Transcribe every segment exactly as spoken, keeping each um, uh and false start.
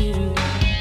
mine.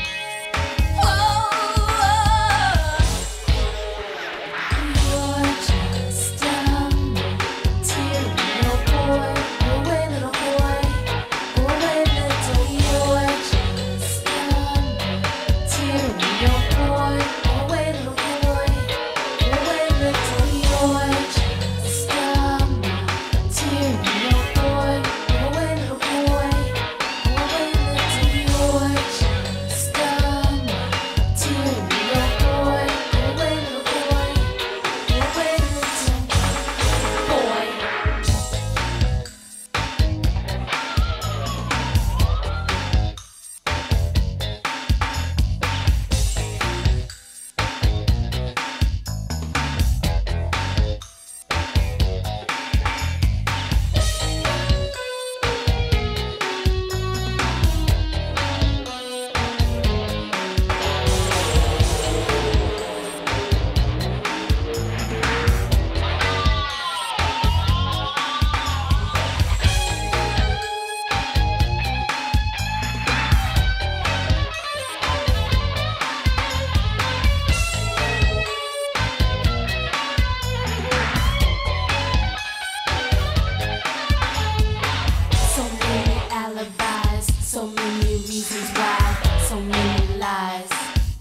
So many reasons why, so many lies.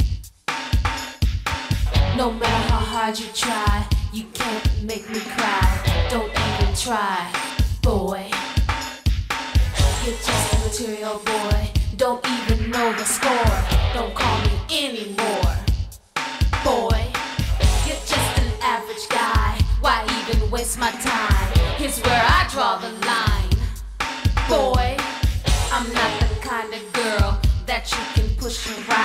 No matter how hard you try, you can't make me cry. Don't even try, boy. You're just a material boy. Don't even know the score. Don't call me anymore, boy. You're just an average guy. Why even waste my time? Here's where I draw the line, boy. I'm not the kind of girl that you can push around.